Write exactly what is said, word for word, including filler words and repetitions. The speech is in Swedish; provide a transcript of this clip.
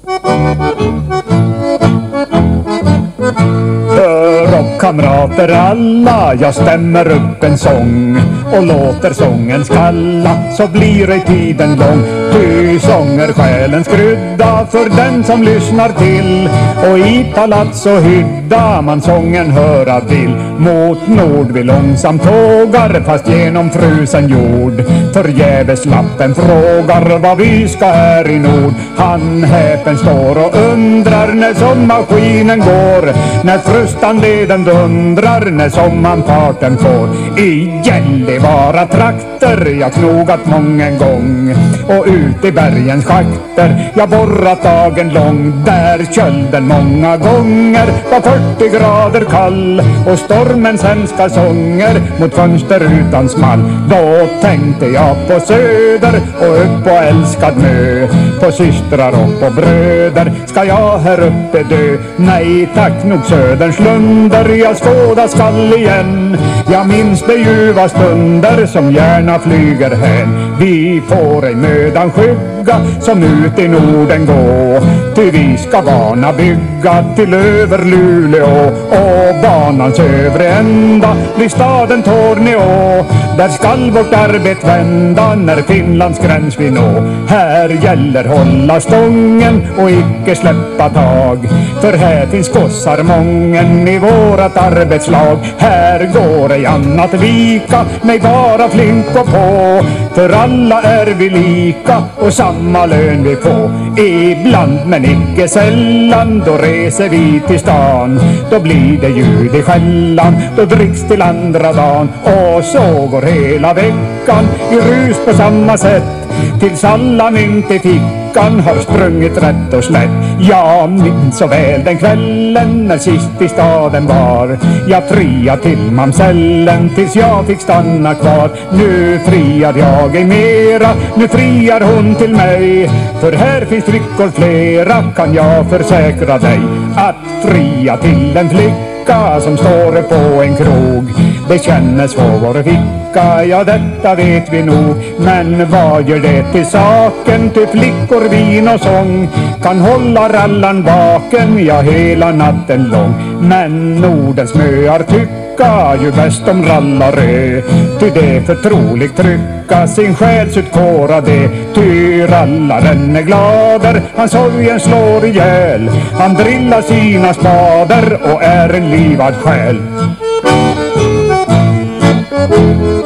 Hör upp kamrater alla, jag stämmer upp en sång och låter sången skalla, så blir det tiden lång. Ty sånger själens krydda för den som lyssnar till, och i palats och hydda man sången höra vill. Mot nord vi långsamt tågar, fast genom frusen jord. Förgäves lappen frågar vad vi ska här i nord. Han häpen står och undrar när sommarskinen går, när frustan leden dundrar, när sommarparten får. I Gällivara trakter jag knogat mången gång, och ut i bergens schakter jag borrat dagen lång. Där kölden många gånger var fyrtio grader kall, och stormens hemska sånger mot fönster utan small. Då tänkte jag på söder och upp på älskad mö, på systrar och på bröder. Ska jag här uppe dö? Nej tack, nog söderns lunder jag skåda skall igen. Jag minns de ljuva stunder som gärna flyger hän. Vi får ej mödan skygga som ut i Norden gå, ty vi ska bana bygga till över Luleå. Och banans övre ända blir staden Torneå, där skall vårt arbete vända när Finlands gräns vi nå. Här gäller hålla stången och icke släppa tag, för här finns gossar mången i vårat arbetslag. Här går ej annat vika, nej bara flink och på, för alla är vi lika och samma lön vi får. Ibland men icke sällan, då reser vi till stan, då blir det ljud i skällan, då dricks till andra dagen. Och så går hela veckan i rus på samma sätt, tills alla mynt i fickan har sprungit rätt och slätt. Jag minns så väl den kvällen när sist i staden var. Jag friade till mamsellen tills jag fick stanna kvar. Nu friar jag ej mera, nu friar hon till mig, för här finns flickor flera, kan jag försäkra dig. Att fria till en flicka som står på en krog, det kännes på vår ficka, ja detta vet vi nog. Men vad gör det till saken, till flickor, vin och sång kan hålla rallan vaken, ja hela natten lång. Men Nordens möar tycka ju bäst om rallare, ty det för troligt trycka sin själsutkåra det. Ty rallaren är glader, han sorgen slår ihjäl, han drillar sina spader och är en livad själ.